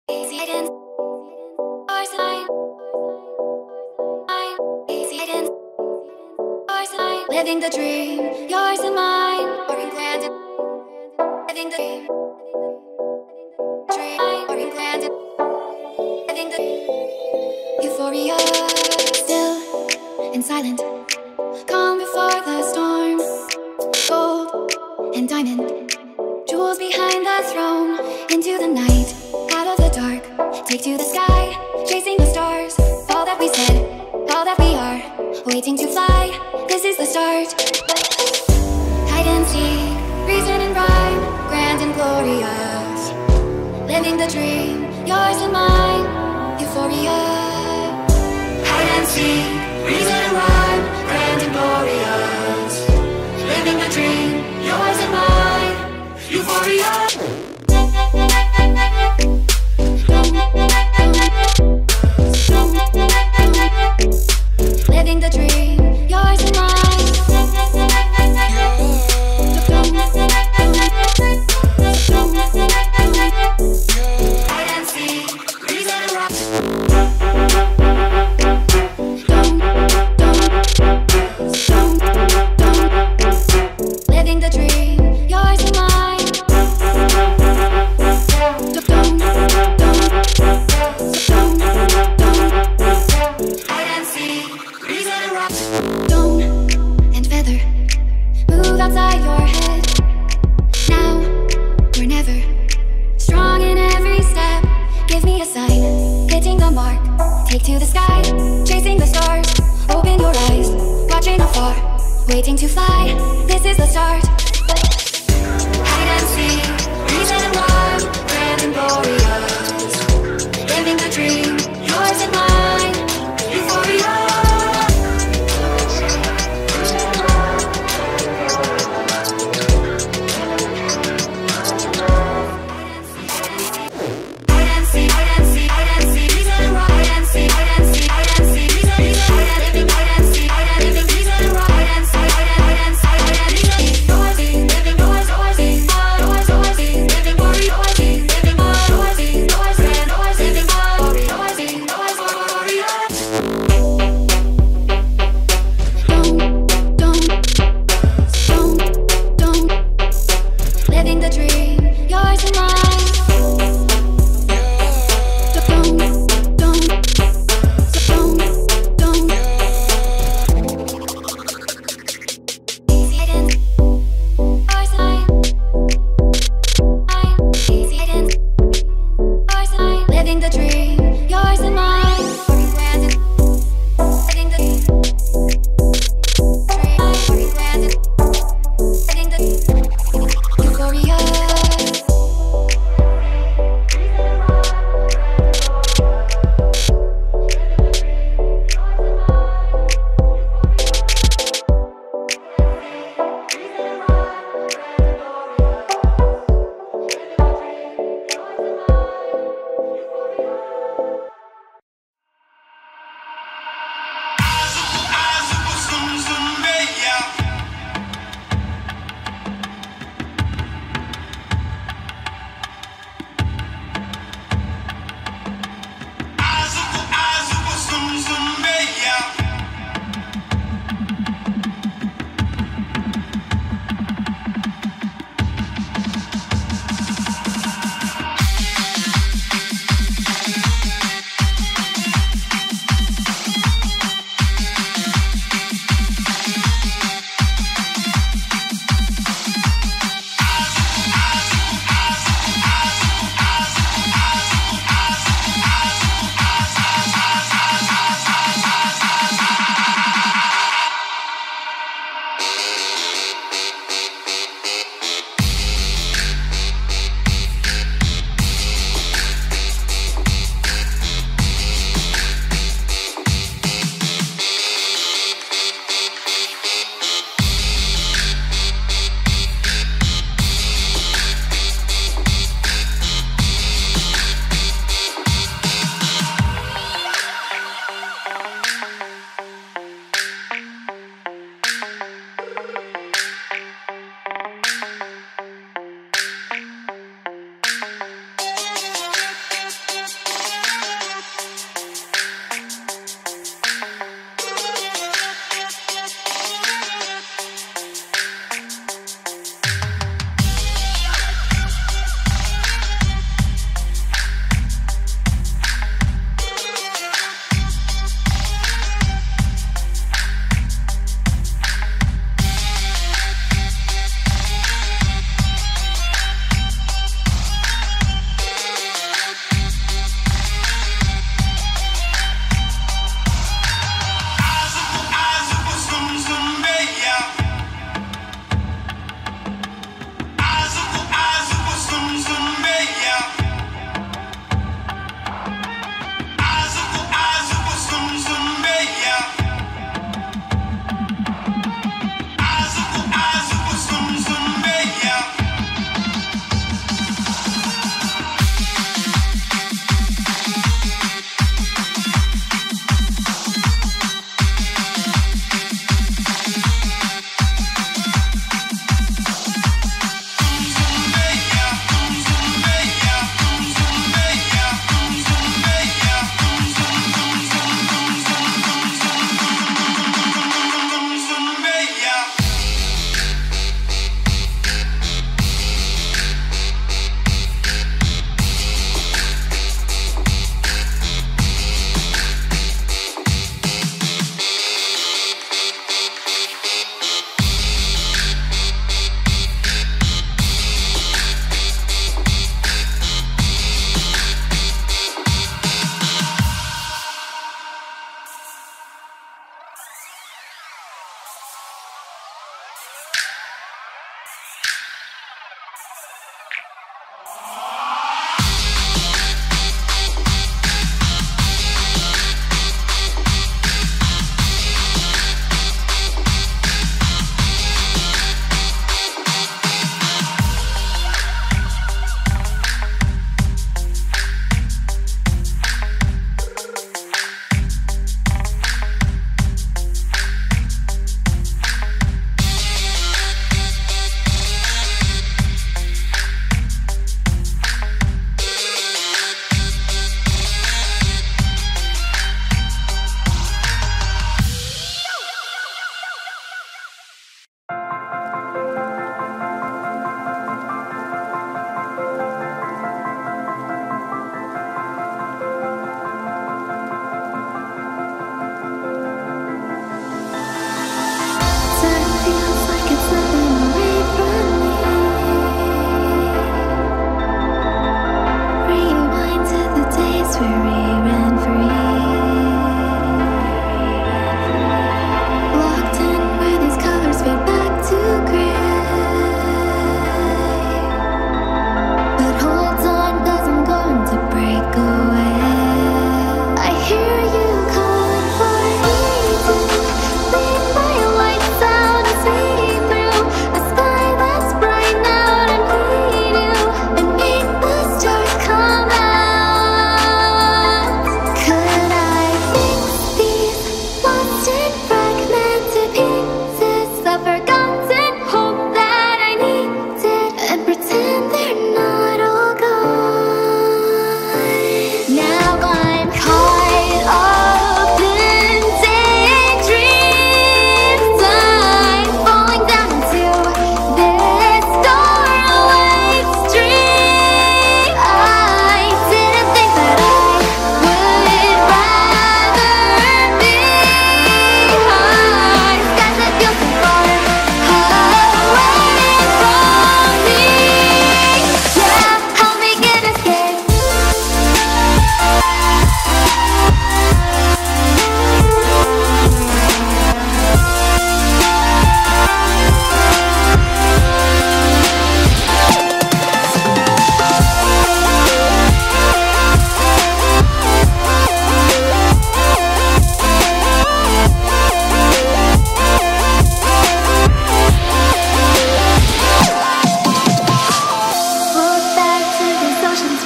Living the dream, yours and mine, or in grand. Living the dream, or in grand. Living the euphoria, still and silent, calm before the storm. Gold and diamond, jewels behind the throne. Into the night, out of the dark, take to the sky, chasing the stars. All that we said, all that we are, waiting to fly. This is the start. Hide and seek, reason and rhyme, grand and glorious. Living the dream, yours and mine, euphoria. Hide and seek, reason and rhyme, grand and glorious. Living the dream, yours and mine, euphoria. Living the dream, yours and mine. Hide and seek, reason and rhyme. Living the dream, yours and mine. Hide and seek, reason and rhyme. Stone and feather, move outside your head. Now or never, strong in every step. Give me a sign, hitting the mark. Take to the sky, chasing the stars. Open your eyes, watching afar, waiting to fly. This is the start. Hide and seek, reason and rhyme, grand and glorious. Living the dream, yours and mine, euphoria. Living the dream, yours and mine. Living the dream, yours and mine. Living the dream, living the euphoria.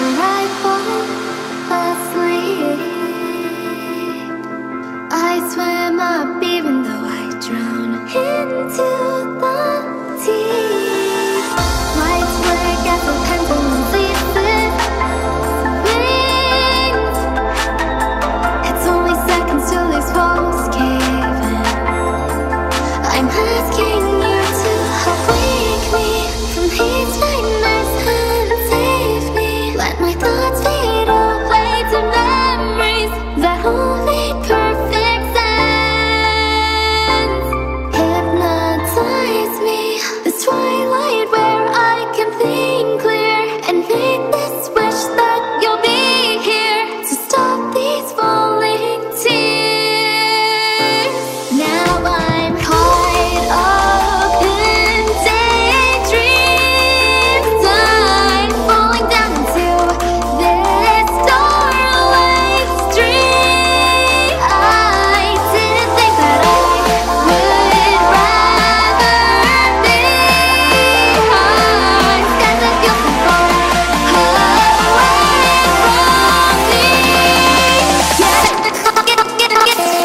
before I fall asleep. I swim up even though I drown into the deep. Lights flick as the pendulum leaves its wings. It's only seconds till these walls cave in. I'm asking you to help wake me from these nightmares and save me. Let my thoughts fade away to memories that only perfect sense. Hypnotize me, this twilight where I can think clear and make this wish that you'll be here to stop these falling tears. Now I'm caught up in daydreams. I'm falling down into this starlight stream. I didn't think that I would rather be. I'm scared that you'll come far away from me.